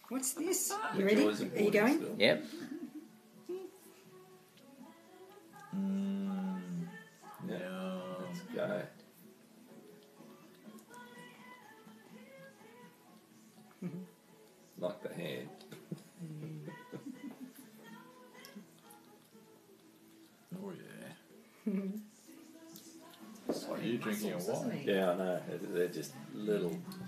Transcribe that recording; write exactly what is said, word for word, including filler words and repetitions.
What's this? You ready? Are you going? Still. Yep. Mm, yeah. No. Let's go. Like the hand. Oh yeah. Are you drinking a wine? Yeah, I know. They're just little